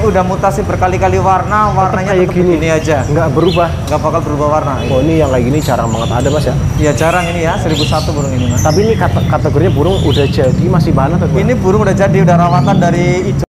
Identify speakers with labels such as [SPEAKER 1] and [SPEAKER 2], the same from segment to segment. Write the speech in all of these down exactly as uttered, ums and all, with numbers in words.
[SPEAKER 1] udah mutasi berkali-kali warna, warnanya
[SPEAKER 2] kayak
[SPEAKER 1] tetap
[SPEAKER 2] gini.
[SPEAKER 1] begini aja.
[SPEAKER 2] Nggak berubah.
[SPEAKER 1] Nggak bakal berubah warna.
[SPEAKER 2] Oh, ini yang kayak gini jarang banget ada, Mas ya?
[SPEAKER 1] Iya, jarang ini ya, seribu satu burung ini, Mas.
[SPEAKER 2] Tapi ini kate kategorinya burung udah jadi, masih bahan atau gimana?
[SPEAKER 1] Ini burung udah jadi, udah rawatan dari hijau.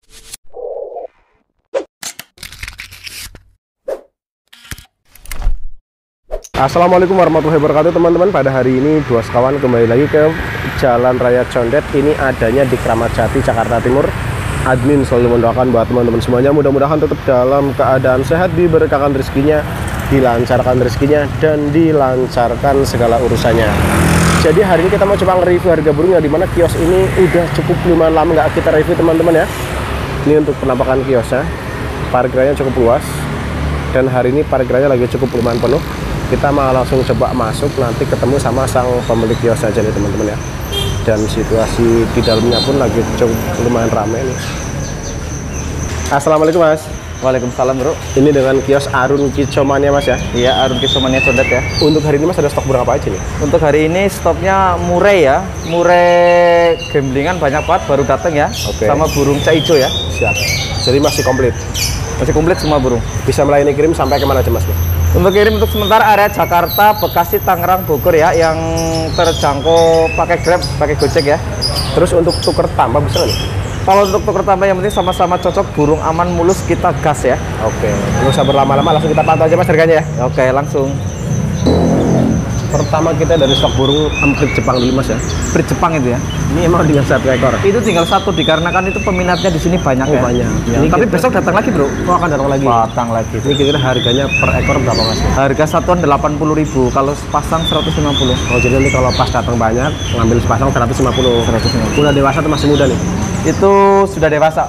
[SPEAKER 2] Assalamualaikum warahmatullahi wabarakatuh teman-teman. Pada hari ini dua sekawan kembali lagi ke Jalan Raya Condet. Ini adanya di Kramat Jati, Jakarta Timur. Admin selalu mendoakan buat teman-teman semuanya mudah-mudahan tetap dalam keadaan sehat, diberkahan rezekinya, dilancarkan rezekinya, dan dilancarkan segala urusannya. Jadi hari ini kita mau coba nge-review harga burungnya, dimana kios ini udah cukup lumayan lama nggak kita review teman-teman ya. Ini untuk penampakan kiosnya, parkirnya cukup luas, dan hari ini parkirnya lagi cukup lumayan penuh. Kita mau langsung coba masuk, nanti ketemu sama sang pemilik kios aja nih teman-teman ya. Dan situasi di dalamnya pun lagi cukup lumayan ramai nih. Assalamualaikum Mas.
[SPEAKER 1] Waalaikumsalam bro.
[SPEAKER 2] Ini dengan kios Arun Kicomania Mas ya?
[SPEAKER 1] Iya, Arun Kicomania Condet ya.
[SPEAKER 2] Untuk hari ini Mas ada stok berapa aja nih?
[SPEAKER 1] Untuk hari ini stoknya murai ya, murai gamblingan banyak banget baru datang ya.
[SPEAKER 2] Oke.
[SPEAKER 1] Sama burung caijo ya.
[SPEAKER 2] Siap. Jadi masih komplit.
[SPEAKER 1] Masih komplit semua burung.
[SPEAKER 2] Bisa melayani kirim sampai kemana aja Mas?
[SPEAKER 1] Untuk kirim untuk sementara area Jakarta, Bekasi, Tangerang, Bogor ya, yang terjangkau pakai Grab, pakai Gojek ya.
[SPEAKER 2] Terus untuk tuker tambah bisa nggak nih?
[SPEAKER 1] Kalau untuk tuker tambah yang penting sama-sama cocok, burung aman mulus, kita gas ya.
[SPEAKER 2] Oke. Nggak usah berlama-lama, langsung kita pantau aja Mas harganya ya.
[SPEAKER 1] Oke, langsung.
[SPEAKER 2] Pertama kita dari stok burung emprit Jepang dulu Mas ya.
[SPEAKER 1] Emprit Jepang itu ya.
[SPEAKER 2] Ini emang tinggal satu ekor.
[SPEAKER 1] Itu tinggal satu dikarenakan itu peminatnya di sini banyak
[SPEAKER 2] Oh,
[SPEAKER 1] ya.
[SPEAKER 2] banyak.
[SPEAKER 1] Ya,
[SPEAKER 2] Ini
[SPEAKER 1] tapi
[SPEAKER 2] kita-
[SPEAKER 1] besok datang lagi bro.
[SPEAKER 2] Oh, akan datang lagi.
[SPEAKER 1] Datang lagi.
[SPEAKER 2] Ini kira-kira harganya per ekor berapa Mas?
[SPEAKER 1] Harga satuan delapan puluh ribu, kalau sepasang seratus lima puluh.
[SPEAKER 2] Oh, jadi nanti kalau pas datang banyak ngambil sepasang seratus lima puluh.
[SPEAKER 1] seratus lima puluh.
[SPEAKER 2] Udah dewasa atau masih muda nih?
[SPEAKER 1] Itu sudah dewasa.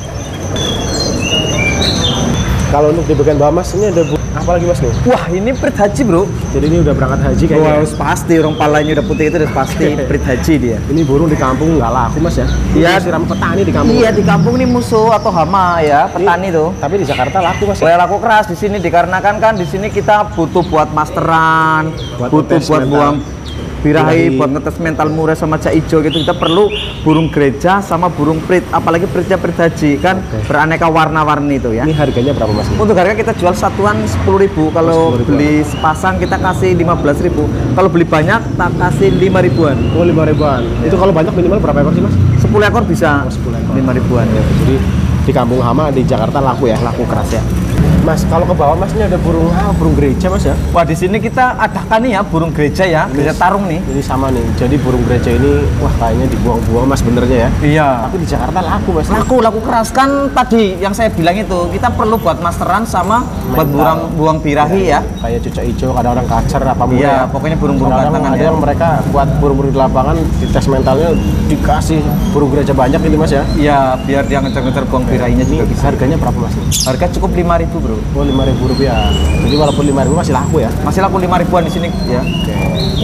[SPEAKER 2] Kalau untuk di bagian bawah Mas, ini ada bu apa lagi Mas nih?
[SPEAKER 1] Wah, ini Prit Haji bro.
[SPEAKER 2] Jadi ini udah berangkat haji kayaknya.
[SPEAKER 1] Wah, harus pasti orang palanya udah putih itu udah pasti Prit Haji dia.
[SPEAKER 2] Ini burung di kampung nggak laku Mas ya?
[SPEAKER 1] Iya.
[SPEAKER 2] Ini siram petani di kampung.
[SPEAKER 1] Iya, di kampung ini musuh atau hama ya, petani tuh.
[SPEAKER 2] Tapi di Jakarta laku Mas.
[SPEAKER 1] Saya laku keras di sini dikarenakan kan di sini kita butuh buat masteran,
[SPEAKER 2] Buat
[SPEAKER 1] butuh
[SPEAKER 2] ngetes
[SPEAKER 1] buat
[SPEAKER 2] mental.
[SPEAKER 1] buang birahi,
[SPEAKER 2] Birahi.
[SPEAKER 1] buat ngetes mental murai sama cak ijo gitu. Kita perlu burung gereja sama burung prit, apalagi pritnya Prit Haji kan
[SPEAKER 2] Oke.
[SPEAKER 1] beraneka warna-warni itu ya.
[SPEAKER 2] Ini harganya berapa Mas?
[SPEAKER 1] Untuk harga kita jual satuan sepuluh ribu, kalau
[SPEAKER 2] sepuluh ribu.
[SPEAKER 1] beli sepasang kita kasih lima belas ribu, kalau beli banyak tak kasih lima ribuan.
[SPEAKER 2] Oh, lima ribuan. Itu kalau banyak minimal berapa ekor sih Mas?
[SPEAKER 1] sepuluh ekor bisa.
[SPEAKER 2] Oh, sepuluh ekor.
[SPEAKER 1] lima ribuan ya.
[SPEAKER 2] Jadi di kampung hama di Jakarta laku ya?
[SPEAKER 1] Laku keras ya.
[SPEAKER 2] Mas, kalau ke bawah Mas ini ada burung ah, burung gereja Mas ya?
[SPEAKER 1] Wah, di sini kita adakan nih ya burung gereja ya, gereja tarung nih.
[SPEAKER 2] Ini sama nih. Jadi burung gereja ini wah kayaknya dibuang-buang Mas benernya ya.
[SPEAKER 1] Iya.
[SPEAKER 2] Tapi di Jakarta laku Mas.
[SPEAKER 1] Laku, laku keras kan tadi yang saya bilang itu kita perlu buat masteran sama buat
[SPEAKER 2] Mental.
[SPEAKER 1] buang buang birahi ya.
[SPEAKER 2] Kayak cucak hijau, kadang-kadang kacer apa muda.
[SPEAKER 1] Iya, pokoknya burung-burung
[SPEAKER 2] Kadang-kadang
[SPEAKER 1] gantangan
[SPEAKER 2] ada
[SPEAKER 1] ya.
[SPEAKER 2] yang mereka buat burung-burung di lapangan dites mentalnya dikasih burung gereja banyak ini Mas ya.
[SPEAKER 1] Iya, biar dia ngejar-ngejar buang birahinya
[SPEAKER 2] Ini
[SPEAKER 1] juga bisa.
[SPEAKER 2] harganya berapa Mas?
[SPEAKER 1] Harga cukup lima ribu bro.
[SPEAKER 2] Oh, lima ribu rupiah. Jadi walaupun lima ribu masih laku ya.
[SPEAKER 1] Masih laku lima ribuan di sini ya.
[SPEAKER 2] Oke.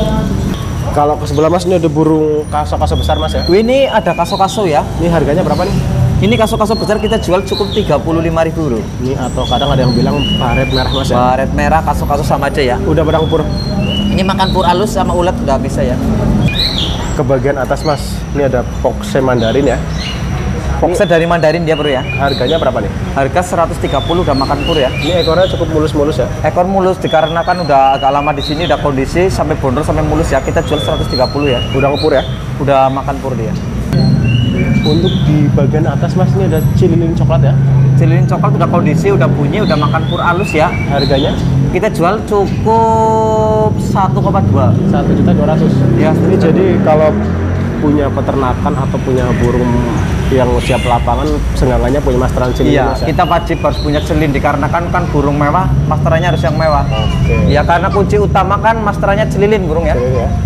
[SPEAKER 2] Kalau ke sebelah Mas ini ada burung kaso-kaso besar Mas ya.
[SPEAKER 1] Wih, ini ada kaso-kaso ya.
[SPEAKER 2] Ini harganya berapa nih?
[SPEAKER 1] Ini kaso-kaso besar kita jual cukup tiga puluh lima ribu bro.
[SPEAKER 2] Ini atau kadang ada yang bilang baret merah Mas ya.
[SPEAKER 1] Baret merah, kaso-kaso sama aja ya.
[SPEAKER 2] Udah pada ukur.
[SPEAKER 1] Ini makan pur halus sama ulet udah bisa ya.
[SPEAKER 2] Ke bagian atas Mas, ini ada Pokse Mandarin ya.
[SPEAKER 1] Foxnya dari Mandarin dia bro ya.
[SPEAKER 2] Harganya berapa nih?
[SPEAKER 1] Harga seratus tiga puluh udah makan pur ya.
[SPEAKER 2] Ini ekornya cukup mulus-mulus ya.
[SPEAKER 1] Ekor mulus dikarenakan udah agak lama di sini, udah kondisi sampai bondol sampai mulus ya. Kita jual seratus tiga puluh ya.
[SPEAKER 2] Udah ngepur ya.
[SPEAKER 1] Udah makan pur dia.
[SPEAKER 2] Untuk di bagian atas Mas ini ada cililin coklat ya.
[SPEAKER 1] Cililin coklat udah kondisi, udah bunyi, udah makan pur halus ya.
[SPEAKER 2] Harganya
[SPEAKER 1] Kita jual cukup satu koma dua.
[SPEAKER 2] satu juta dua ratus ribu.
[SPEAKER 1] Ya,
[SPEAKER 2] Ini jadi kalau punya peternakan atau punya burung yang siap lapangan, seenggaknya punya masteran cililin
[SPEAKER 1] Iya,
[SPEAKER 2] Mas ya.
[SPEAKER 1] kita wajib harus punya celin dikarenakan kan burung mewah, masterannya harus yang mewah.
[SPEAKER 2] Oke.
[SPEAKER 1] Ya karena kunci utama kan masterannya celilin burung ya.
[SPEAKER 2] Cililin ya.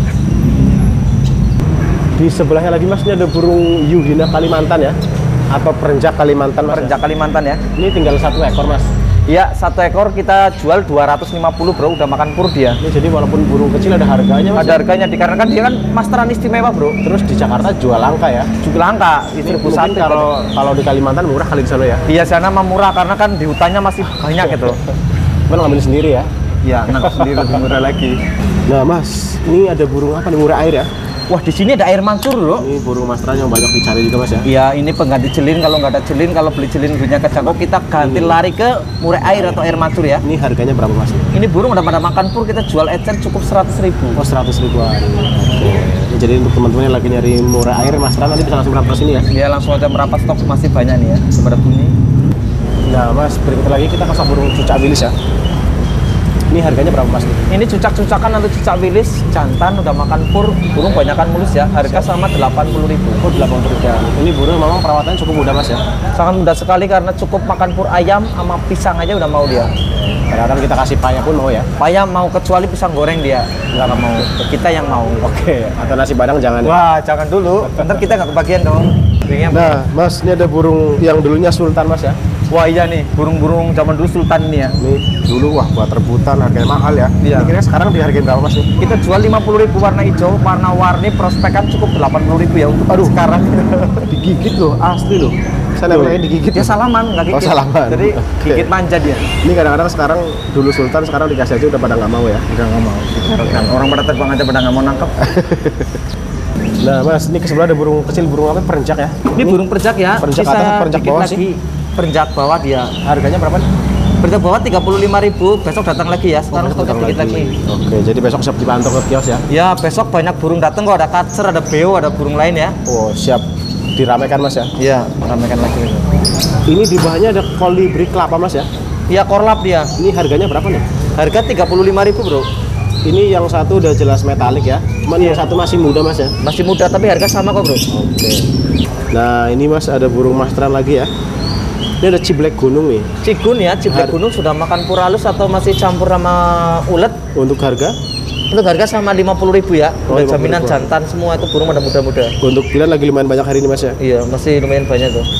[SPEAKER 2] Di sebelahnya lagi Mas ini ada burung Yuhina Kalimantan ya, atau perenjak Kalimantan Mas.
[SPEAKER 1] Perenjak Kalimantan ya.
[SPEAKER 2] Ya? Ini tinggal satu ekor Mas.
[SPEAKER 1] Iya, satu ekor kita jual dua ratus lima puluh bro, udah makan pur dia.
[SPEAKER 2] Ini jadi walaupun burung kecil ada harganya Mas.
[SPEAKER 1] Ada harganya dikarenakan dia kan masteran istimewa bro.
[SPEAKER 2] Terus di Jakarta jual langka ya.
[SPEAKER 1] Juga langka,
[SPEAKER 2] Ini
[SPEAKER 1] seribu
[SPEAKER 2] mungkin
[SPEAKER 1] satu
[SPEAKER 2] kalau kalau di Kalimantan murah kali di sana ya.
[SPEAKER 1] Iya, sana mah murah karena kan di hutannya masih banyak gitu.
[SPEAKER 2] Cuman ngambil sendiri ya.
[SPEAKER 1] Iya, nangkap sendiri lebih murah lagi.
[SPEAKER 2] Nah Mas, ini ada burung apa nih, murai air ya?
[SPEAKER 1] Wah, di sini ada air mancur loh.
[SPEAKER 2] Ini burung mastran yang banyak dicari juga Mas ya.
[SPEAKER 1] Iya, ini pengganti celin. Kalau nggak ada celin, kalau beli celin dunia kejangkau, kita ganti
[SPEAKER 2] Hmm.
[SPEAKER 1] lari ke murai air atau air mancur ya.
[SPEAKER 2] Ini harganya berapa Mas?
[SPEAKER 1] Ini burung udah pada makan pur, kita jual ecer cukup seratus ribu.
[SPEAKER 2] Oh, seratus ribuan. Oke. Ini jadi untuk teman-teman yang lagi nyari murai air mastran nanti bisa langsung merapat ke sini ya.
[SPEAKER 1] Ya langsung aja merapat, stok masih banyak nih ya. Sebentar bunyi.
[SPEAKER 2] Nah Mas, berikut lagi kita kasih burung cucak wilis ya. Ini harganya berapa Mas?
[SPEAKER 1] Ini cucak-cucakan atau cucak wilis, jantan udah makan pur, burung banyakan mulus ya. Harga sama delapan puluh ribu.
[SPEAKER 2] Oh, delapan puluh ribuan. Ini burung memang perawatannya cukup mudah Mas ya.
[SPEAKER 1] Sangat mudah sekali karena cukup makan pur ayam sama pisang aja udah mau dia.
[SPEAKER 2] Kadang kita kasih paya pun mau ya.
[SPEAKER 1] Payah mau, kecuali pisang goreng dia nggak mau. Kita yang mau.
[SPEAKER 2] Oke, atau nasi padang jangan. ya.
[SPEAKER 1] Wah, jangan dulu. Ntar kita nggak kebagian dong.
[SPEAKER 2] Nah, Mas, ini ada burung yang dulunya sultan Mas ya.
[SPEAKER 1] Wah iya nih, burung-burung zaman dulu sultan ini ya.
[SPEAKER 2] Ini dulu wah buat rebutan harganya mahal ya.
[SPEAKER 1] Iya.
[SPEAKER 2] Ini kira sekarang dihargain berapa Mas?
[SPEAKER 1] Kita jual lima puluh ribu warna hijau, warna-warni prospekan cukup delapan puluh ribu ya untuk
[SPEAKER 2] Aduh.
[SPEAKER 1] sekarang.
[SPEAKER 2] Digigit loh, asli loh. Saya namanya digigit.
[SPEAKER 1] Dia salaman, nggak gigit.
[SPEAKER 2] Oh, salaman.
[SPEAKER 1] Jadi
[SPEAKER 2] Oke.
[SPEAKER 1] gigit manja dia.
[SPEAKER 2] Ini kadang-kadang sekarang dulu sultan, sekarang dikasih aja udah pada nggak mau ya.
[SPEAKER 1] Udah nggak mau. Kan orang pada terbang aja pada nggak mau nangkep.
[SPEAKER 2] Nah Mas, ini ke sebelah ada burung kecil, burung apa? Perenjak ya.
[SPEAKER 1] Ini burung perjak ya.
[SPEAKER 2] Perenjak
[SPEAKER 1] Bisa
[SPEAKER 2] atas, perenjak
[SPEAKER 1] dikit
[SPEAKER 2] bawah
[SPEAKER 1] lagi.
[SPEAKER 2] sih?
[SPEAKER 1] Perenjak bawah dia.
[SPEAKER 2] Harganya berapa nih?
[SPEAKER 1] Perenjak bawah tiga puluh lima ribu. Besok datang lagi ya. Sekarang
[SPEAKER 2] Besok
[SPEAKER 1] stoknya
[SPEAKER 2] datang
[SPEAKER 1] dikit lagi.
[SPEAKER 2] Oke, jadi besok siap dipantau ke kios ya.
[SPEAKER 1] Ya besok banyak burung datang kok. Ada kacer, ada beo, ada burung lain ya.
[SPEAKER 2] Oh, siap diramaikan Mas ya.
[SPEAKER 1] Iya, ramekan lagi.
[SPEAKER 2] Ini di bawahnya ada kolibri kelapa Mas ya.
[SPEAKER 1] Iya, korlap dia.
[SPEAKER 2] Ini harganya berapa nih?
[SPEAKER 1] Harga tiga puluh lima ribu bro.
[SPEAKER 2] Ini yang satu udah jelas metalik ya. Cuman yang
[SPEAKER 1] Iya.
[SPEAKER 2] satu masih muda Mas ya.
[SPEAKER 1] Masih muda tapi harga sama kok bro.
[SPEAKER 2] Oke. Nah, ini Mas ada burung mastran lagi ya. Ini ada ciblek gunung nih.
[SPEAKER 1] Cigun ya, ciblek
[SPEAKER 2] Har-
[SPEAKER 1] gunung sudah makan pur halus atau masih campur sama ulet?
[SPEAKER 2] Untuk harga?
[SPEAKER 1] Untuk harga sama lima puluh ribu ya.
[SPEAKER 2] Oh,
[SPEAKER 1] Udah
[SPEAKER 2] lima puluh
[SPEAKER 1] jaminan
[SPEAKER 2] ribu.
[SPEAKER 1] jantan semua itu burung pada muda-muda.
[SPEAKER 2] Untuk pilihan lagi lumayan banyak hari ini Mas ya.
[SPEAKER 1] Iya, masih lumayan banyak tuh.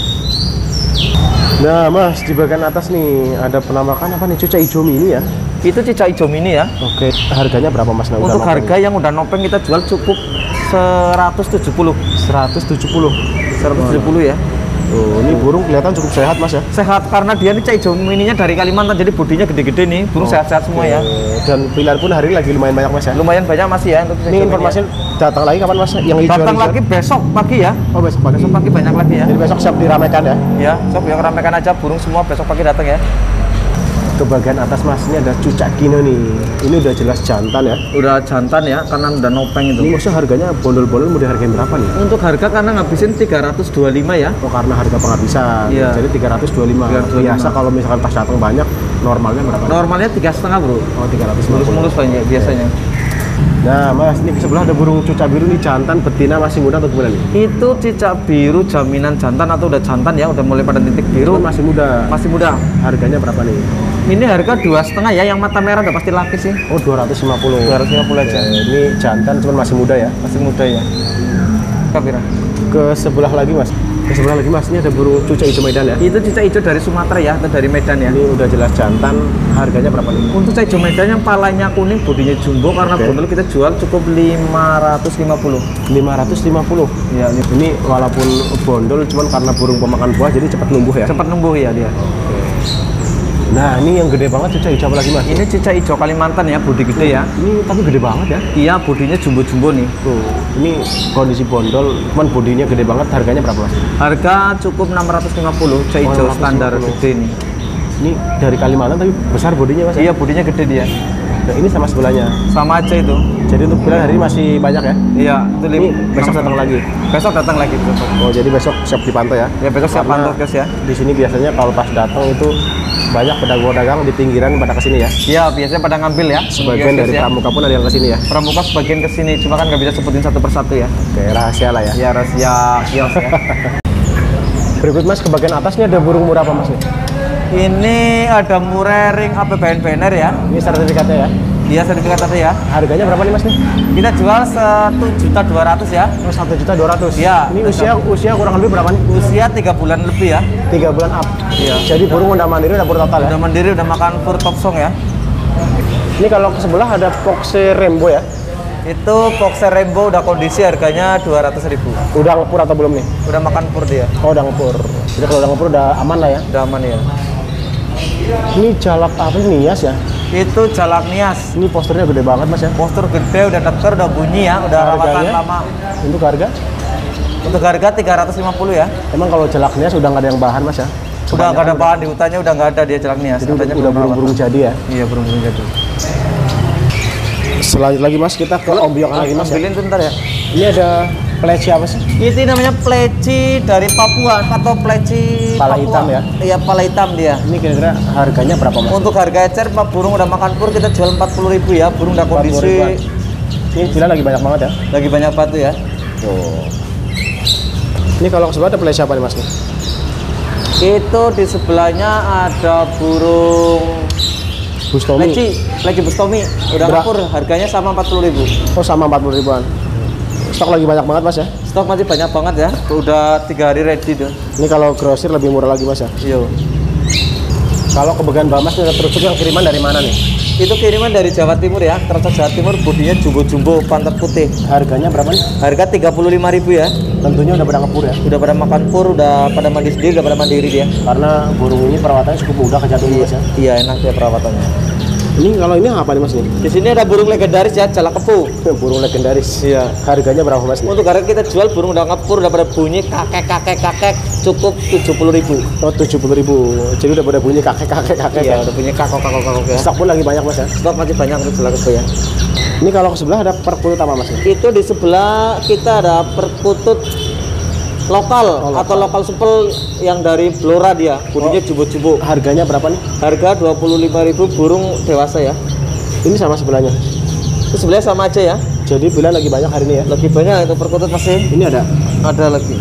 [SPEAKER 2] Nah Mas, di bagian atas nih ada penampakan apa nih? Cucak hijau mini ya.
[SPEAKER 1] Itu cicak hijau mini ya.
[SPEAKER 2] Oke, harganya berapa Mas? Nah, udah
[SPEAKER 1] Untuk
[SPEAKER 2] nopeng.
[SPEAKER 1] harga yang udah nopeng kita jual cukup seratus tujuh puluh.
[SPEAKER 2] seratus tujuh puluh.
[SPEAKER 1] seratus tujuh puluh ya.
[SPEAKER 2] Oh, ini burung kelihatan cukup sehat Mas ya.
[SPEAKER 1] Sehat karena dia ini cicak hijau mininya dari Kalimantan jadi bodinya gede-gede nih. Burung sehat-sehat semua ya.
[SPEAKER 2] Oke. Dan pilihan pun hari ini lagi lumayan banyak Mas ya.
[SPEAKER 1] Lumayan banyak masih ya untuk cicak
[SPEAKER 2] Ini
[SPEAKER 1] hijau
[SPEAKER 2] informasi
[SPEAKER 1] mini
[SPEAKER 2] datang lagi kapan Mas? Yang
[SPEAKER 1] ya.
[SPEAKER 2] hijau
[SPEAKER 1] Datang lagi besok pagi ya.
[SPEAKER 2] Oh, besok pagi.
[SPEAKER 1] Besok pagi banyak lagi ya.
[SPEAKER 2] Jadi besok siap diramaikan ya.
[SPEAKER 1] Ya, sok yang ramekan aja burung semua besok pagi datang ya.
[SPEAKER 2] Ke bagian atas Mas, ini ada cucak kino nih. Ini udah jelas jantan ya.
[SPEAKER 1] Udah jantan ya, karena udah nopeng
[SPEAKER 2] Ini
[SPEAKER 1] itu.
[SPEAKER 2] maksudnya harganya bondol-bondol mau dihargain berapa nih?
[SPEAKER 1] Untuk harga karena ngabisin tiga ratus dua puluh lima ya.
[SPEAKER 2] Oh, karena harga penghabisan.
[SPEAKER 1] Iya.
[SPEAKER 2] Jadi tiga ratus dua puluh lima.
[SPEAKER 1] tiga ratus dua puluh lima.
[SPEAKER 2] Biasa kalau misalkan pas datang banyak, normalnya berapa?
[SPEAKER 1] Normalnya tiga setengah bro.
[SPEAKER 2] Oh, tiga ratus lima puluh.
[SPEAKER 1] Mulus-mulus banyak biasanya.
[SPEAKER 2] Nah, Mas, ini ke sebelah ada burung cucak biru nih, jantan betina masih muda atau gimana nih?
[SPEAKER 1] Itu cicak biru jaminan jantan atau udah jantan ya, udah mulai pada titik biru.
[SPEAKER 2] Itu masih muda.
[SPEAKER 1] Masih muda.
[SPEAKER 2] Harganya berapa nih?
[SPEAKER 1] Ini harga dua setengah ya, yang mata merah udah pasti laki sih.
[SPEAKER 2] Oh, dua ratus lima puluh.
[SPEAKER 1] dua ratus lima puluh aja.
[SPEAKER 2] Ini jantan cuman masih muda ya.
[SPEAKER 1] Masih muda ya. Kapira.
[SPEAKER 2] Ke sebelah lagi Mas. Ke sebelah lagi Mas, ini ada burung cucak hijau Medan ya.
[SPEAKER 1] Itu cicak hijau dari Sumatera ya, atau dari Medan ya.
[SPEAKER 2] Ini udah jelas jantan, harganya berapa nih?
[SPEAKER 1] Untuk cicak hijau Medan yang palanya kuning, bodinya jumbo karena
[SPEAKER 2] Oke.
[SPEAKER 1] bondol kita jual cukup lima ratus lima puluh.
[SPEAKER 2] lima ratus lima puluh.
[SPEAKER 1] Ya, ini
[SPEAKER 2] Ini walaupun bondol cuman karena burung pemakan buah jadi cepat numbuh ya.
[SPEAKER 1] cepat numbuh ya dia.
[SPEAKER 2] Nah, ini yang gede banget cucak hijau apa lagi Mas?
[SPEAKER 1] Ini cicak hijau Kalimantan ya, bodi gede ya.
[SPEAKER 2] Ini tapi gede banget ya.
[SPEAKER 1] Iya, bodinya jumbo-jumbo nih.
[SPEAKER 2] Tuh, ini kondisi bondol, cuman bodinya gede banget. Harganya berapa Mas?
[SPEAKER 1] Harga cukup enam ratus lima puluh, cicak
[SPEAKER 2] Oh,
[SPEAKER 1] hijau
[SPEAKER 2] enam ratus lima
[SPEAKER 1] standar
[SPEAKER 2] puluh.
[SPEAKER 1] gede nih.
[SPEAKER 2] Ini dari Kalimantan tapi besar bodinya Mas.
[SPEAKER 1] Iya, bodinya gede dia.
[SPEAKER 2] Nah, ini sama sebelahnya.
[SPEAKER 1] Sama aja itu.
[SPEAKER 2] Jadi untuk pilihan hari ini masih banyak ya.
[SPEAKER 1] Iya, itu
[SPEAKER 2] Ini
[SPEAKER 1] lim-
[SPEAKER 2] besok datang lagi.
[SPEAKER 1] Besok datang lagi besok.
[SPEAKER 2] Oh, jadi besok siap dipantau ya.
[SPEAKER 1] Ya besok siap
[SPEAKER 2] Karena
[SPEAKER 1] pantau guys ya.
[SPEAKER 2] Di sini biasanya kalau pas datang itu banyak pedagang-pedagang di pinggiran pada kesini ya.
[SPEAKER 1] Iya, biasanya pada ngambil ya.
[SPEAKER 2] Sebagian
[SPEAKER 1] Guys,
[SPEAKER 2] dari
[SPEAKER 1] ya.
[SPEAKER 2] pramuka pun ada yang kesini ya.
[SPEAKER 1] Pramuka sebagian ke sini, cuma kan nggak bisa sebutin satu persatu ya.
[SPEAKER 2] Oke, rahasia lah ya.
[SPEAKER 1] Ya rahasia kios ya.
[SPEAKER 2] Berikut Mas, ke bagian atas ini ada burung murah apa Mas nih?
[SPEAKER 1] Ini ada murai ring A P B N B N R ya.
[SPEAKER 2] Ini sertifikatnya ya.
[SPEAKER 1] Dia sertifikat tadi ya.
[SPEAKER 2] Harganya berapa nih Mas nih?
[SPEAKER 1] Kita jual satu juta dua ratus ya.
[SPEAKER 2] Oh, satu juta dua ratus.
[SPEAKER 1] Iya.
[SPEAKER 2] Ini usia usia kurang lebih berapa nih?
[SPEAKER 1] Usia tiga bulan lebih ya.
[SPEAKER 2] Tiga bulan up.
[SPEAKER 1] Iya.
[SPEAKER 2] Jadi burung udah mandiri, udah pur total ya.
[SPEAKER 1] Udah mandiri, udah makan pur top song ya.
[SPEAKER 2] Ini kalau ke sebelah ada Foxe Rainbow ya.
[SPEAKER 1] Itu Foxer Rainbow udah kondisi harganya dua ratus ribu.
[SPEAKER 2] Udah ngepur atau belum nih?
[SPEAKER 1] Udah makan pur dia.
[SPEAKER 2] Oh, udah ngepur. Jadi kalau udah ngepur udah aman lah ya.
[SPEAKER 1] Udah aman ya.
[SPEAKER 2] Ini jalap apa ini, Nias ya?
[SPEAKER 1] Itu jalak nias.
[SPEAKER 2] Ini posternya gede banget mas ya.
[SPEAKER 1] Postur gede, udah deker, udah bunyi ya, udah rawatan lama.
[SPEAKER 2] Untuk harga?
[SPEAKER 1] Untuk harga tiga ratus lima puluh ya.
[SPEAKER 2] Emang kalau jalak nias udah nggak ada yang bahan mas ya?
[SPEAKER 1] Udah nggak ada bahan di hutannya, udah nggak ada dia jalak nias.
[SPEAKER 2] Jadi udah, udah burung-burung jadi ya?
[SPEAKER 1] Iya, burung-burung jadi.
[SPEAKER 2] Selanjutnya lagi mas, kita ke ombyokan lagi mas.
[SPEAKER 1] Ambilin tuh ntar ya.
[SPEAKER 2] Ini ada pleci apa sih?
[SPEAKER 1] Itu namanya pleci dari Papua atau pleci
[SPEAKER 2] Pala
[SPEAKER 1] Papua.
[SPEAKER 2] hitam ya?
[SPEAKER 1] Iya, pala hitam dia.
[SPEAKER 2] Ini kira-kira harganya berapa mas?
[SPEAKER 1] Untuk harga ecer, Pak, burung udah makan pur kita jual empat puluh ribu ya. Burung udah kondisi.
[SPEAKER 2] Ini gila lagi banyak banget ya?
[SPEAKER 1] Lagi banyak batu ya.
[SPEAKER 2] Tuh. Ini kalau sebelah ada pleci apa nih mas? Nih?
[SPEAKER 1] Itu di sebelahnya ada burung
[SPEAKER 2] Bustomi.
[SPEAKER 1] pleci, pleci bustomi. Udah
[SPEAKER 2] Ber
[SPEAKER 1] kapur, harganya sama empat puluh ribu.
[SPEAKER 2] Oh sama empat puluh ribuan. Stok lagi banyak banget mas ya?
[SPEAKER 1] Stok masih banyak banget ya. Udah tiga hari ready tuh.
[SPEAKER 2] Ini kalau grosir lebih murah lagi mas ya?
[SPEAKER 1] Iya.
[SPEAKER 2] Kalau kebagian Bamas ini terus yang kiriman dari mana nih?
[SPEAKER 1] Itu kiriman dari Jawa Timur ya. Terus Jawa Timur, bodinya jumbo-jumbo, pantat putih.
[SPEAKER 2] Harganya berapa nih?
[SPEAKER 1] Harga tiga puluh lima ribu ya.
[SPEAKER 2] Tentunya udah pada ngepur ya?
[SPEAKER 1] Udah pada makan pur, udah pada mandi sendiri, udah pada mandiri dia.
[SPEAKER 2] Karena burung ini perawatannya cukup mudah kejatuhan mas ya?
[SPEAKER 1] Iya, enak ya perawatannya.
[SPEAKER 2] Ini kalau ini apa nih mas nih?
[SPEAKER 1] Di sini ada burung legendaris ya, jalak kepu.
[SPEAKER 2] Burung legendaris.
[SPEAKER 1] Iya.
[SPEAKER 2] Harganya berapa mas nih?
[SPEAKER 1] Untuk harga kita jual burung udah ngepur, udah pada bunyi kakek kakek kakek, cukup tujuh puluh ribu.
[SPEAKER 2] Oh tujuh puluh ribu. Jadi udah pada bunyi kakek kakek kakek.
[SPEAKER 1] Iya,
[SPEAKER 2] ya?
[SPEAKER 1] udah punya kakok kakok kakok ya.
[SPEAKER 2] Stok pun lagi banyak mas ya?
[SPEAKER 1] Stok masih banyak untuk jalak kepu ya.
[SPEAKER 2] Ini kalau ke sebelah ada perkutut apa mas nih?
[SPEAKER 1] Itu di sebelah kita ada perkutut lokal,
[SPEAKER 2] Oh, lokal.
[SPEAKER 1] atau lokal supel yang dari Blora dia, bodinya jumbo-jumbo.
[SPEAKER 2] Harganya berapa nih?
[SPEAKER 1] Harga dua puluh lima ribu burung dewasa ya.
[SPEAKER 2] Ini sama sebelahnya.
[SPEAKER 1] Itu sebenarnya sama aja ya.
[SPEAKER 2] Jadi bila lagi banyak hari ini ya?
[SPEAKER 1] Lebih banyak itu perkutut masih
[SPEAKER 2] Ini ada.
[SPEAKER 1] ada lagi.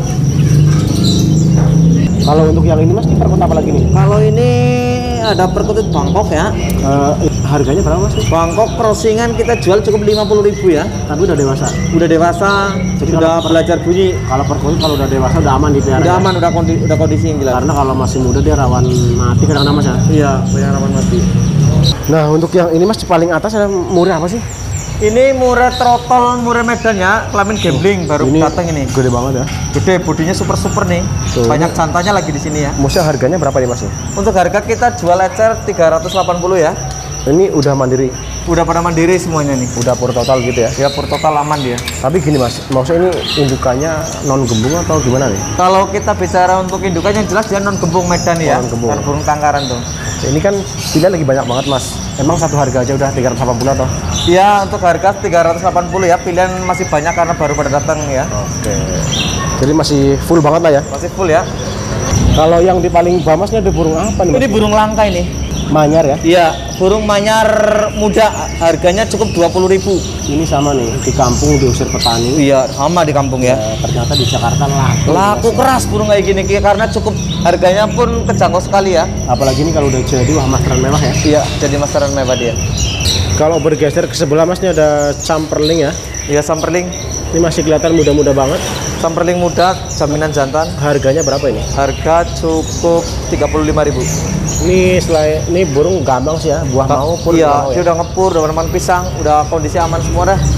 [SPEAKER 2] Kalau untuk yang ini mas, ini perkutut apa lagi nih?
[SPEAKER 1] Kalau ini ada perkutut Bangkok ya.
[SPEAKER 2] Uh, harganya berapa mas?
[SPEAKER 1] Bangkok crossingan kita jual cukup lima puluh ribu ya.
[SPEAKER 2] Tapi udah dewasa.
[SPEAKER 1] Udah dewasa,
[SPEAKER 2] Jadi
[SPEAKER 1] udah
[SPEAKER 2] kalau-
[SPEAKER 1] belajar bunyi,
[SPEAKER 2] Kalau perkutut kalau udah dewasa udah aman dipelihara.
[SPEAKER 1] udah
[SPEAKER 2] ya?
[SPEAKER 1] aman, udah kondisi, udah kondisi yang jelas.
[SPEAKER 2] Karena kalau masih muda dia rawan mati kadang-kadang mas ya.
[SPEAKER 1] Iya, banyak rawan mati.
[SPEAKER 2] Nah untuk yang ini mas paling atas ada murah apa sih?
[SPEAKER 1] Ini murai trotol, murai Medan ya, kelamin gambling baru datang ini.
[SPEAKER 2] Gede banget ya.
[SPEAKER 1] Gede, bodinya super super nih.
[SPEAKER 2] Tuh.
[SPEAKER 1] Banyak jantannya lagi di sini ya.
[SPEAKER 2] Maksudnya harganya berapa nih mas?
[SPEAKER 1] Untuk harga kita jual ecer tiga ratus delapan puluh ya.
[SPEAKER 2] Ini udah mandiri,
[SPEAKER 1] Udah pada mandiri semuanya nih.
[SPEAKER 2] udah pur total gitu ya.
[SPEAKER 1] Ya pur total aman dia.
[SPEAKER 2] Tapi gini mas, maksudnya ini indukannya non gembung atau gimana nih?
[SPEAKER 1] Kalau kita bicara untuk indukannya jelas dia non gembung Medan ya.
[SPEAKER 2] non gembung.
[SPEAKER 1] Kan burung tangkaran tuh.
[SPEAKER 2] Ini kan pilihan lagi banyak banget mas. Emang satu harga aja udah tiga ratus delapan puluh atau?
[SPEAKER 1] Iya, untuk harga tiga ratus delapan puluh ya. Pilihan masih banyak karena baru pada datang ya.
[SPEAKER 2] Oke. Jadi masih full banget lah ya.
[SPEAKER 1] Masih full ya.
[SPEAKER 2] Kalau yang di paling bawah mas ini ada burung apa nih mas?
[SPEAKER 1] Ini burung langka ini.
[SPEAKER 2] Manyar ya.
[SPEAKER 1] Iya, burung manyar muda harganya cukup dua puluh ribu.
[SPEAKER 2] Ini sama nih, di kampung diusir petani.
[SPEAKER 1] Iya, sama di kampung ya.
[SPEAKER 2] Eh, ternyata di Jakarta laku.
[SPEAKER 1] Laku keras burung kayak gini Ki, karena cukup harganya pun kejangkau sekali ya.
[SPEAKER 2] Apalagi ini kalau udah jadi wah masteran mewah ya.
[SPEAKER 1] Iya, jadi masteran mewah dia.
[SPEAKER 2] Kalau bergeser ke sebelah mas ini ada camperling ya.
[SPEAKER 1] Iya, samperling.
[SPEAKER 2] Ini masih kelihatan muda-muda banget.
[SPEAKER 1] Samperling muda, jaminan jantan.
[SPEAKER 2] Harganya berapa ini?
[SPEAKER 1] Harga cukup tiga puluh lima ribu.
[SPEAKER 2] Ini selain ini burung gampang sih ya, buah mau pun
[SPEAKER 1] Iya,
[SPEAKER 2] mau
[SPEAKER 1] dia
[SPEAKER 2] ya.
[SPEAKER 1] udah ngepur, udah makan pisang, udah kondisi aman semua dah.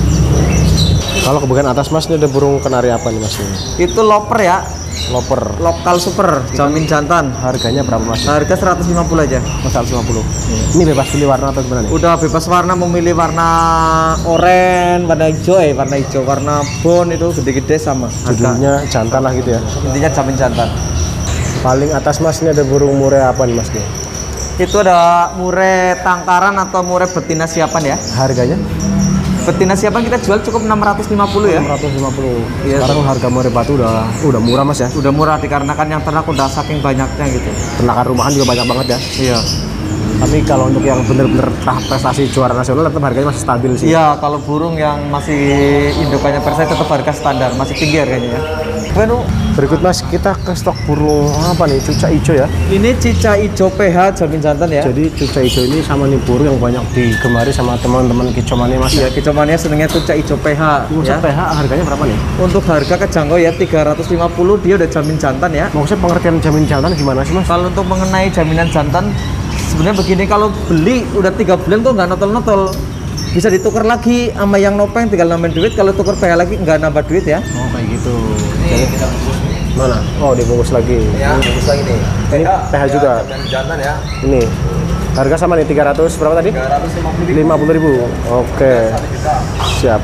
[SPEAKER 2] Kalau ke bagian atas mas ini ada burung kenari apa nih mas ini?
[SPEAKER 1] Itu loper ya,
[SPEAKER 2] Loper.
[SPEAKER 1] lokal super, jamin jantan.
[SPEAKER 2] Harganya berapa mas?
[SPEAKER 1] Harga seratus lima puluh aja.
[SPEAKER 2] Oh, seratus lima puluh. Ini bebas pilih warna atau gimana nih?
[SPEAKER 1] Udah bebas warna, memilih warna oranye, warna hijau eh, warna hijau, warna bon itu gede-gede sama. Harga.
[SPEAKER 2] Judulnya jantan lah gitu ya.
[SPEAKER 1] Intinya jamin jantan.
[SPEAKER 2] Paling atas mas ini ada burung murai apa nih mas nih?
[SPEAKER 1] Itu ada murai tangkaran atau murai betina siapan ya.
[SPEAKER 2] Harganya?
[SPEAKER 1] Betina siapan kita jual cukup enam ratus lima puluh ya.
[SPEAKER 2] enam ratus lima puluh.
[SPEAKER 1] Iya.
[SPEAKER 2] Sekarang harga murai batu udah udah murah mas ya.
[SPEAKER 1] Udah murah dikarenakan yang ternak udah saking banyaknya gitu.
[SPEAKER 2] Ternakan rumahan juga banyak banget ya.
[SPEAKER 1] Iya.
[SPEAKER 2] Tapi kalau untuk yang bener-bener tahap prestasi juara nasional tetap harganya masih stabil sih.
[SPEAKER 1] Iya, kalau burung yang masih indukannya per se tetap harga standar, masih tinggi harganya ya. Bueno,
[SPEAKER 2] Berikut mas, kita ke stok burung apa nih? Cuca hijau ya.
[SPEAKER 1] ini cica hijau P H jamin jantan ya.
[SPEAKER 2] Jadi cuca hijau ini sama nih burung yang banyak digemari sama teman-teman kicomania mas.
[SPEAKER 1] Iya, kicomania senengnya cuca hijau P H
[SPEAKER 2] Maksud
[SPEAKER 1] ya.
[SPEAKER 2] P H harganya berapa nih?
[SPEAKER 1] Untuk harga kejangkau ya tiga ratus lima puluh, dia udah jamin jantan ya.
[SPEAKER 2] Maksudnya pengertian jamin jantan gimana sih mas?
[SPEAKER 1] Kalau untuk mengenai jaminan jantan, sebenarnya begini, kalau beli udah tiga bulan kok nggak notol-notol, bisa ditukar lagi sama yang nopeng, tinggal nambahin duit. Kalau tukar P H lagi nggak nambah duit ya.
[SPEAKER 2] Oh kayak gitu.
[SPEAKER 1] Ini kita bungkus.
[SPEAKER 2] Mana? Oh dibungkus lagi.
[SPEAKER 1] Ya, bungkus lagi nih.
[SPEAKER 2] Ini P H juga.
[SPEAKER 1] Jaminan jantan ya.
[SPEAKER 2] Ini. Harga sama nih tiga ratus berapa tadi?
[SPEAKER 1] tiga ratus
[SPEAKER 2] lima puluh ribu. Oke. Siap.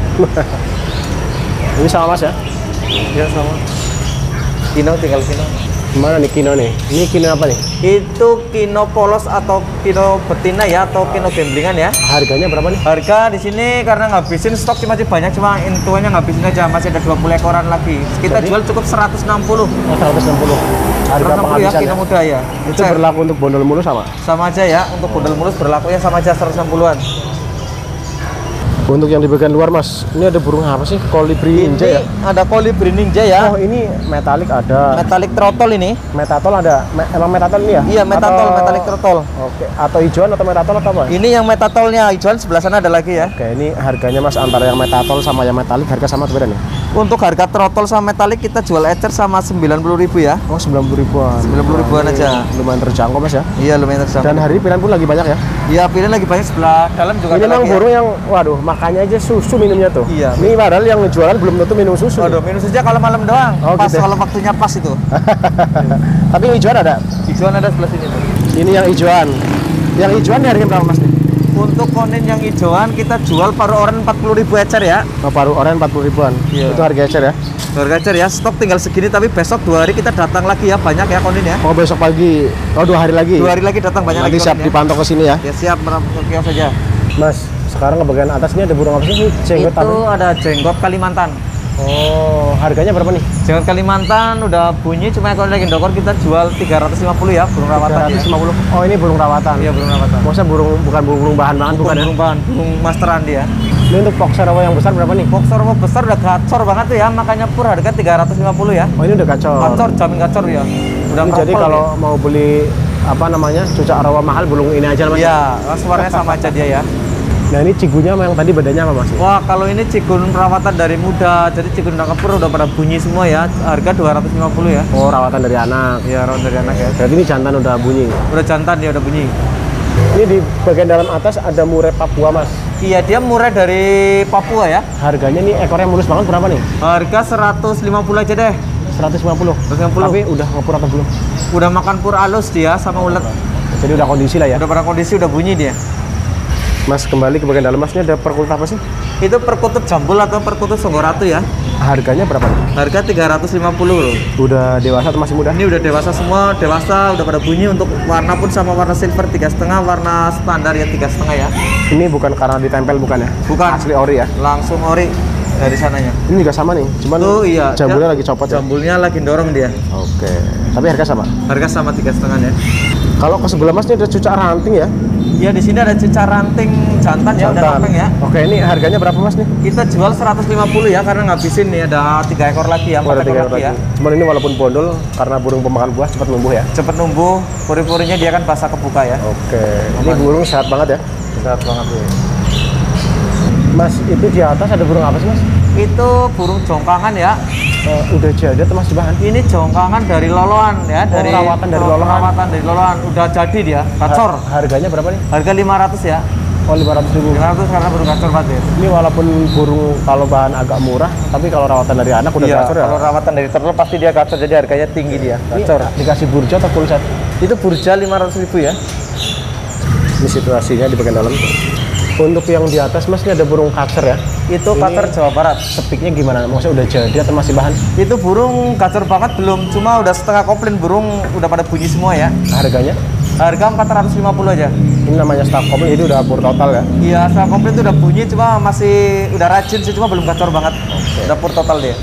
[SPEAKER 2] Ini sama Mas ya?
[SPEAKER 1] Ya sama. Kino tinggal kino.
[SPEAKER 2] Gimana nih kino nih? Ini kino apa nih?
[SPEAKER 1] Itu kino polos atau kino betina ya, atau kino gamblingan ya.
[SPEAKER 2] Harganya berapa nih?
[SPEAKER 1] Harga di sini karena ngabisin stok sih masih banyak, cuma intuannya ngabisin aja, masih ada dua puluh ekoran lagi. Kita
[SPEAKER 2] Jadi?
[SPEAKER 1] jual cukup seratus enam puluh.
[SPEAKER 2] Oh, seratus enam puluh. Harga
[SPEAKER 1] seratus enam puluh ya,
[SPEAKER 2] penghabisan
[SPEAKER 1] kino
[SPEAKER 2] ya?
[SPEAKER 1] muda ya.
[SPEAKER 2] Itu berlaku untuk bondol mulus sama?
[SPEAKER 1] Sama aja ya, untuk bondol mulus berlaku ya sama aja seratus enam puluhan.
[SPEAKER 2] Untuk yang di bagian luar Mas, ini ada burung apa sih? Kolibri ninja ya?
[SPEAKER 1] Ada kolibri ninja ya.
[SPEAKER 2] Oh ini metalik ada.
[SPEAKER 1] Metalik trotol ini.
[SPEAKER 2] Metatol ada. Me emang metatol ini ya?
[SPEAKER 1] Iya, metatol,
[SPEAKER 2] Atau...
[SPEAKER 1] metalik trotol.
[SPEAKER 2] Oke. Atau hijauan atau metatol atau apa?
[SPEAKER 1] Ini yang metatolnya, hijauan sebelah sana ada lagi ya.
[SPEAKER 2] Oke, ini harganya Mas antara yang metatol sama yang metalik harga sama atau beda nih?
[SPEAKER 1] Untuk harga trotol sama metalik kita jual ecer sama sembilan puluh ribu ya.
[SPEAKER 2] Oh sembilan puluh ribuan.
[SPEAKER 1] sembilan puluh ribuan
[SPEAKER 2] Ini
[SPEAKER 1] aja.
[SPEAKER 2] Lumayan terjangkau Mas ya.
[SPEAKER 1] Iya, lumayan terjangkau.
[SPEAKER 2] Dan hari ini pilihan pun lagi banyak ya.
[SPEAKER 1] Iya, pilihan lagi banyak sebelah dalam juga
[SPEAKER 2] Ini
[SPEAKER 1] ada
[SPEAKER 2] memang
[SPEAKER 1] lagi ya.
[SPEAKER 2] burung yang, waduh, makannya aja susu minumnya tuh.
[SPEAKER 1] Iya.
[SPEAKER 2] Ini padahal yang jualan belum tentu minum susu.
[SPEAKER 1] Waduh, minum saja kalau malam doang.
[SPEAKER 2] Oh,
[SPEAKER 1] pas
[SPEAKER 2] gitu ya?
[SPEAKER 1] kalau waktunya pas itu.
[SPEAKER 2] Tapi yang hijauan ada.
[SPEAKER 1] Hijauan ada sebelah sini tuh.
[SPEAKER 2] Ini yang hijauan. Yang hijauan ini harganya berapa Mas nih?
[SPEAKER 1] Untuk konin yang hijauan kita jual paruh oren empat puluh ribu ecer ya.
[SPEAKER 2] Oh, paruh oren empat puluh ribuan.
[SPEAKER 1] Iya.
[SPEAKER 2] Itu harga ecer ya.
[SPEAKER 1] Harga ecer ya. Stok tinggal segini tapi besok dua hari kita datang lagi ya, banyak ya konin ya.
[SPEAKER 2] Oh, besok pagi. Oh, dua hari lagi.
[SPEAKER 1] Dua hari lagi datang banyak
[SPEAKER 2] Nanti
[SPEAKER 1] lagi.
[SPEAKER 2] siap
[SPEAKER 1] konin ya.
[SPEAKER 2] dipantau ke sini ya.
[SPEAKER 1] Ya siap merampok kios saja.
[SPEAKER 2] Mas, sekarang ke bagian atas ini ada burung apa sih? Jenggot
[SPEAKER 1] Itu
[SPEAKER 2] apa?
[SPEAKER 1] ada jenggot Kalimantan.
[SPEAKER 2] Oh, harganya berapa nih?
[SPEAKER 1] Jenggot Kalimantan udah bunyi, cuma kalau lagi dokor kita jual tiga ratus lima puluh ya, burung rawatan
[SPEAKER 2] tiga ratus lima
[SPEAKER 1] ya.
[SPEAKER 2] puluh. Oh, ini burung rawatan.
[SPEAKER 1] Iya, burung rawatan.
[SPEAKER 2] Maksudnya burung bukan burung bahan banget bukan ya?
[SPEAKER 1] Burung bahan, burung masteran dia.
[SPEAKER 2] Ini untuk boxer rawa yang besar berapa nih?
[SPEAKER 1] Boxer rawa besar udah gacor banget tuh ya, makanya pur harga tiga ratus lima puluh ya.
[SPEAKER 2] Oh, ini udah gacor.
[SPEAKER 1] Gacor, jamin gacor ya. Udah
[SPEAKER 2] Ini jadi
[SPEAKER 1] kropol
[SPEAKER 2] kalau mau beli apa namanya cucak rawa mahal burung ini aja Mas.
[SPEAKER 1] dia. Iya, suaranya sama aja dia ya.
[SPEAKER 2] Nah ini cigunya yang tadi badannya apa Mas?
[SPEAKER 1] Wah, kalau ini cigun rawatan dari muda, jadi cigun udah kepur udah pada bunyi semua ya. Harga dua ratus lima puluh ya.
[SPEAKER 2] Oh, rawatan dari anak.
[SPEAKER 1] Iya, rawatan dari anak ya.
[SPEAKER 2] Berarti ini jantan udah bunyi.
[SPEAKER 1] Udah jantan dia udah bunyi.
[SPEAKER 2] Ini di bagian dalam atas ada murai Papua Mas.
[SPEAKER 1] Iya, dia murah dari Papua ya.
[SPEAKER 2] Harganya nih ekornya mulus banget berapa nih?
[SPEAKER 1] Harga seratus lima puluh aja deh.
[SPEAKER 2] seratus lima puluh.
[SPEAKER 1] seratus lima puluh.
[SPEAKER 2] Tapi udah ngepur atau belum?
[SPEAKER 1] Udah makan pur halus dia sama ulet.
[SPEAKER 2] Jadi udah kondisi lah ya.
[SPEAKER 1] Udah pada kondisi udah bunyi dia.
[SPEAKER 2] Mas kembali ke bagian dalam Mas, ini ada perkutut apa sih?
[SPEAKER 1] Itu perkutut jambul atau perkutut songgoratu ya.
[SPEAKER 2] Harganya berapa nih?
[SPEAKER 1] Harga tiga ratus lima puluh loh.
[SPEAKER 2] Udah dewasa atau masih muda?
[SPEAKER 1] Ini udah dewasa semua, dewasa udah pada bunyi. Untuk warna pun sama warna silver tiga setengah, warna standar ya tiga setengah ya.
[SPEAKER 2] Ini bukan karena ditempel bukan ya?
[SPEAKER 1] Bukan.
[SPEAKER 2] Asli ori ya?
[SPEAKER 1] Langsung ori dari sananya.
[SPEAKER 2] Ini juga sama nih, cuman
[SPEAKER 1] Tuh iya.
[SPEAKER 2] jambulnya
[SPEAKER 1] dia-
[SPEAKER 2] lagi copot ya?
[SPEAKER 1] Jambulnya lagi dorong dia.
[SPEAKER 2] Oke, tapi harga sama?
[SPEAKER 1] Harga sama tiga setengah ya.
[SPEAKER 2] Kalau ke sebelah Mas ini ada cucak ranting ya?
[SPEAKER 1] Ya di sini ada cucak ranting jantan ya, udah
[SPEAKER 2] Jantan.
[SPEAKER 1] nopeng ya.
[SPEAKER 2] Oke, ini harganya berapa Mas nih?
[SPEAKER 1] Kita jual seratus lima puluh ya karena ngabisin nih ada tiga ekor lagi ya,
[SPEAKER 2] Oh, ada
[SPEAKER 1] empat
[SPEAKER 2] tiga
[SPEAKER 1] ekor lagi ya.
[SPEAKER 2] lagi. Cuman ini walaupun bondol karena burung pemakan buah cepat numbuh ya.
[SPEAKER 1] Cepet numbuh, puri-purinya dia kan basah kebuka ya.
[SPEAKER 2] Oke, ini burung sehat banget ya.
[SPEAKER 1] Sehat banget tuh.
[SPEAKER 2] Mas, itu di atas ada burung apa sih Mas?
[SPEAKER 1] Itu burung jongkangan ya.
[SPEAKER 2] Eh, udah jadi atau masih bahan?
[SPEAKER 1] Ini jongkangan dari loloan ya,
[SPEAKER 2] Oh,
[SPEAKER 1] dari
[SPEAKER 2] rawatan dari loloan.
[SPEAKER 1] Rawatan dari loloan udah jadi dia, gacor.
[SPEAKER 2] Har- harganya berapa nih?
[SPEAKER 1] Harga lima ratus ya.
[SPEAKER 2] Oh, lima ratus ribu.
[SPEAKER 1] lima ratus karena burung gacor banget ya.
[SPEAKER 2] Ini walaupun burung kalau bahan agak murah, tapi kalau rawatan dari anak udah
[SPEAKER 1] Iya,
[SPEAKER 2] gacor ya.
[SPEAKER 1] kalau rawatan dari telur pasti dia gacor, jadi harganya tinggi dia.
[SPEAKER 2] Ini
[SPEAKER 1] Gacor.
[SPEAKER 2] dikasih burjo atau full set?
[SPEAKER 1] Itu burja lima ratus ribu ya.
[SPEAKER 2] Ini situasinya di bagian dalam. Untuk yang di atas Mas ini ada burung kacer ya.
[SPEAKER 1] Itu
[SPEAKER 2] Ini-
[SPEAKER 1] kacer Jawa Barat.
[SPEAKER 2] Sepiknya gimana? Maksudnya udah jadi atau masih bahan?
[SPEAKER 1] Itu burung gacor banget belum, cuma udah setengah komplain, burung udah pada bunyi semua ya.
[SPEAKER 2] Harganya?
[SPEAKER 1] Harga empat ratus lima puluh aja.
[SPEAKER 2] Ini namanya staff komplit, jadi udah pur total ya.
[SPEAKER 1] Iya, setengah komplain itu udah bunyi, cuma masih udah rajin sih, cuma belum gacor banget. Udah pur total dia.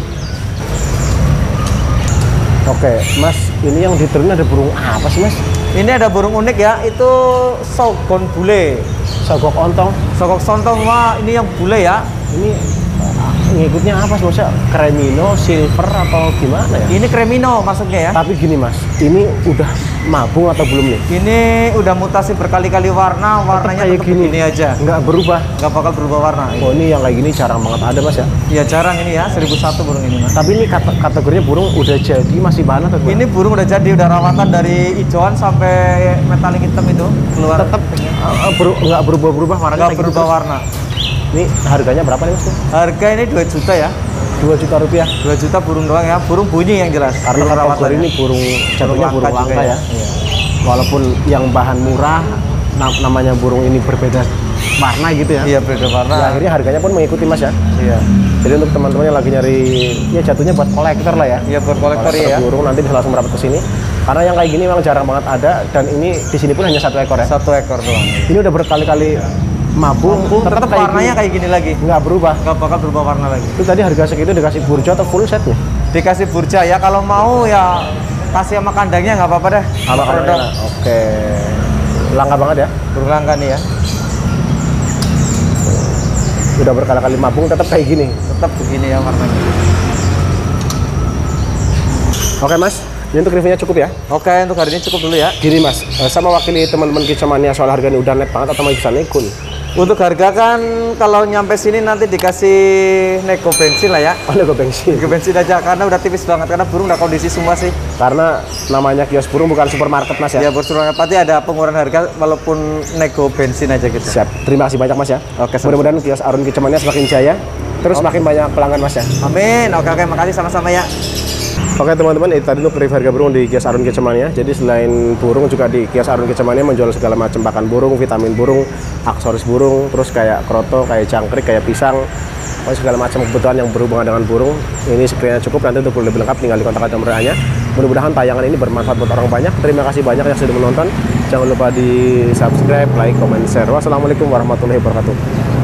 [SPEAKER 2] Oke, Mas, ini yang diturunin ada burung apa sih Mas?
[SPEAKER 1] Ini ada burung unik ya, itu sogon bule.
[SPEAKER 2] Sogok ontong.
[SPEAKER 1] Sogok sontong mah ini yang bule ya.
[SPEAKER 2] Ini uh, ngikutnya apa sih? Maksudnya kremino, silver atau gimana ya?
[SPEAKER 1] Ini kremino masuknya ya.
[SPEAKER 2] Tapi gini Mas, ini udah mabung atau belum nih?
[SPEAKER 1] Ini udah mutasi berkali-kali warna, warnanya
[SPEAKER 2] kayak
[SPEAKER 1] tetap
[SPEAKER 2] gini.
[SPEAKER 1] begini aja.
[SPEAKER 2] Nggak berubah.
[SPEAKER 1] Nggak bakal berubah warna.
[SPEAKER 2] Oh, ini yang kayak gini jarang banget ada Mas ya?
[SPEAKER 1] Ya jarang ini ya, seribu satu burung ini mas.
[SPEAKER 2] Tapi ini kate- kategorinya burung udah jadi masih bahan atau gimana?
[SPEAKER 1] Ini burung udah jadi, udah rawatan dari hijauan sampai metalik hitam itu keluar.
[SPEAKER 2] tetap uh, beru- nggak berubah-berubah warnanya
[SPEAKER 1] nggak
[SPEAKER 2] kayak gitu
[SPEAKER 1] berubah
[SPEAKER 2] terus.
[SPEAKER 1] warna.
[SPEAKER 2] Ini harganya berapa nih Mas?
[SPEAKER 1] Harga ini dua juta ya.
[SPEAKER 2] dua juta rupiah.
[SPEAKER 1] dua juta burung doang ya, burung bunyi yang jelas.
[SPEAKER 2] Karena
[SPEAKER 1] Burung
[SPEAKER 2] kategori
[SPEAKER 1] rawatan
[SPEAKER 2] ini
[SPEAKER 1] ya.
[SPEAKER 2] burung jatuhnya burung
[SPEAKER 1] langka
[SPEAKER 2] langka
[SPEAKER 1] juga
[SPEAKER 2] ya.
[SPEAKER 1] Iya.
[SPEAKER 2] Walaupun yang bahan murah na namanya burung ini berbeda warna gitu ya.
[SPEAKER 1] Iya, beda warna.
[SPEAKER 2] Ya, akhirnya harganya pun mengikuti Mas ya.
[SPEAKER 1] Iya.
[SPEAKER 2] Jadi untuk teman-teman yang lagi nyari, ya jatuhnya buat kolektor lah ya.
[SPEAKER 1] Iya, buat kolektor ya.
[SPEAKER 2] Burung nanti bisa langsung merapat ke sini. Karena yang kayak gini memang jarang banget ada, dan ini di sini pun hanya satu ekor ya.
[SPEAKER 1] Satu ekor doang.
[SPEAKER 2] Ini udah berkali-kali mabung,
[SPEAKER 1] Mabung, tetap,
[SPEAKER 2] tetap kayak
[SPEAKER 1] warnanya
[SPEAKER 2] gini.
[SPEAKER 1] kayak gini lagi.
[SPEAKER 2] Nggak berubah.
[SPEAKER 1] Nggak bakal berubah warna lagi.
[SPEAKER 2] Itu tadi harga segitu dikasih burjo atau full setnya?
[SPEAKER 1] Dikasih burja ya, kalau mau ya kasih sama kandangnya nggak apa-apa deh.
[SPEAKER 2] Sama
[SPEAKER 1] produk.
[SPEAKER 2] kandangnya. Oke. Langka banget ya.
[SPEAKER 1] Berlangka nih ya.
[SPEAKER 2] Udah berkali-kali mabung tetap kayak gini.
[SPEAKER 1] Tetap begini ya warnanya.
[SPEAKER 2] Oke Mas, ini untuk reviewnya cukup ya.
[SPEAKER 1] Oke, untuk hari ini cukup dulu ya.
[SPEAKER 2] Gini Mas, eh, sama wakili teman-teman Kicamania soal harga ini udah net banget atau mau bisa nekun?
[SPEAKER 1] Untuk harga kan kalau nyampe sini nanti dikasih nego bensin lah ya.
[SPEAKER 2] Oh, nego bensin.
[SPEAKER 1] Nego bensin aja karena udah tipis banget, karena burung udah kondisi semua sih.
[SPEAKER 2] Karena namanya kios burung bukan supermarket Mas ya.
[SPEAKER 1] Ya bersurat pasti ada pengurangan harga walaupun nego bensin aja gitu.
[SPEAKER 2] Siap. Terima kasih banyak Mas ya.
[SPEAKER 1] Oke,
[SPEAKER 2] mudah-mudahan kios Arun Kicamania semakin jaya. Terus
[SPEAKER 1] Oke.
[SPEAKER 2] makin banyak pelanggan Mas ya.
[SPEAKER 1] Amin. Oke oke, makasih sama-sama ya.
[SPEAKER 2] Oke teman-teman, itu tadi untuk review harga burung di kios Arun Kicamania. Jadi selain burung juga di kios Arun Kicamania menjual segala macam pakan burung, vitamin burung, aksesoris burung, terus kayak kroto, kayak jangkrik, kayak pisang, pokoknya segala macam kebutuhan yang berhubungan dengan burung. Ini sekiranya cukup, nanti untuk lebih lengkap tinggal di kontak nomor W A-nya. Mudah-mudahan tayangan ini bermanfaat buat orang banyak. Terima kasih banyak yang sudah menonton. Jangan lupa di subscribe, like, comment, share. Wassalamualaikum warahmatullahi wabarakatuh.